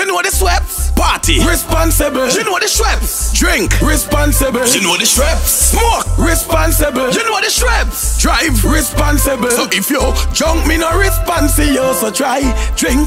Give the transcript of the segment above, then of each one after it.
You know the sweats? Party responsible. You know the Schweppes? Drink responsible. You know the Schweppes? Smoke responsible. You know the Schweppes? Drive responsible. So if you junk me no responsible, so try drink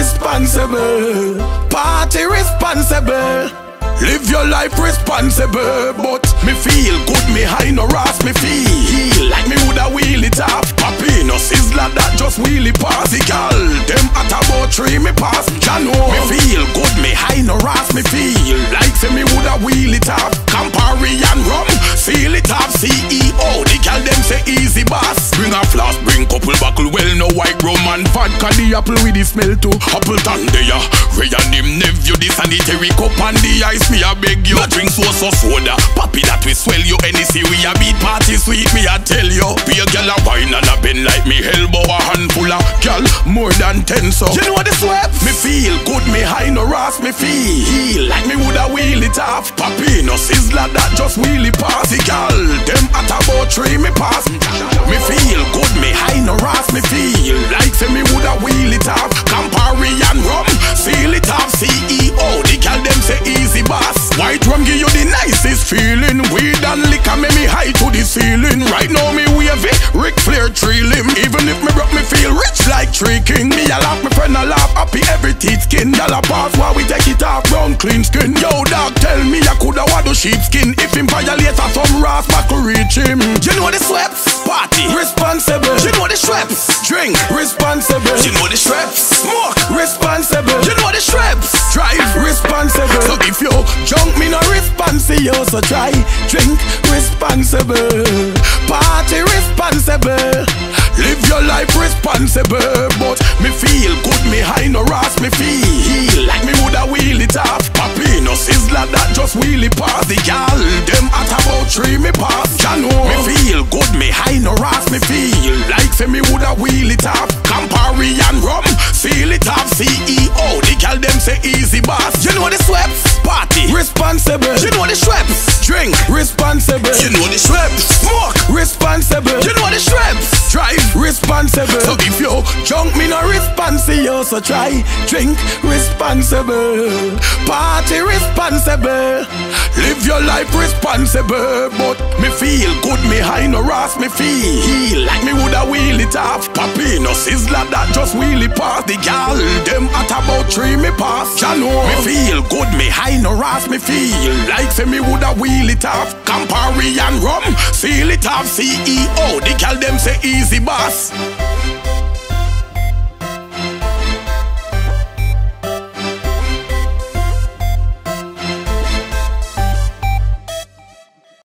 responsible. Party responsible. Live your life responsible. But me feel good, me high no ras, me feel like me woulda wheel it off. Papi no sizzler that just wheelie pass. The gal, them at about 3 me pass. Jano, me feel good, me high no ras, me feel like say me woulda wheel it off. Campari and rum, seal it off. CEO, the gal them say easy boss. Bring a flask, bring couple buckle, well no white rum and vodka. The apple with the smell too. Appleton there, Ray and him nephew, the sanitary cup and the ice. Me a beg you, drink so soda. Papi that we swell you, NEC we a beat party sweet. Me a tell you, be a gal a wine and a bend like me elbow a handful of gal more than 10 so. You know the sweat? Me feel good, me high no ras, me feel like me woulda wheel it off. Papi no sizzler that just wheelie pass. The gal, them at about 3 me pass. Me feel good, me high no ras, me feel like say me woulda wheel it off. Campari and rum, seal it off. CEO, the gal them say easy boss. White rum give you the nicest feeling. Weed and liquor make me high to the ceiling. Right now me wave it, Ric Flair tree limb. Even if me broke me feel rich like Tree King. Me a laugh, me friend a laugh, happy every teeth skin. Y'all a pass while we take it off, brown clean skin. Yo dog tell me I coulda wado sheepskin. If him violate a some ras back to reach him. You know the Schweppes? Party responsible. You know the Schweppes? Drink responsible. You know the Schweppes? Smoke responsible. You know the Schweppes? Drive responsible. So if you junk me no responsible, so try drink responsible. Party responsible. Live your life responsible. But me feel good, me high no ras, me feel like me woulda wheel it off. Papi no sizzler that just wheelie pass. The gal, them at about 3 me pass. Jano, me feel good, me high no ras, me feel like say me woulda wheel it off. Campari and rum, seal it off. CEO, the gal them say easy boss. You know the Schweppes? Party responsible. You know the Schweppes? Drink responsible. You know the Schweppes? Smoke responsible. You know the Schweppes? Drive responsible. So if you junk me no responsible, so try drink responsible. Party responsible. Live your life responsible. But me feel good, me high no ras, me feel like me woulda wheel it off. Papi no sizzler that just wheelie pass. The gal, them at about 3 me pass. Jano, me feel good, me high no ras, me feel like say me woulda wheel it off. Campari and rum, seal it off. CEO, the gal them say easy boss.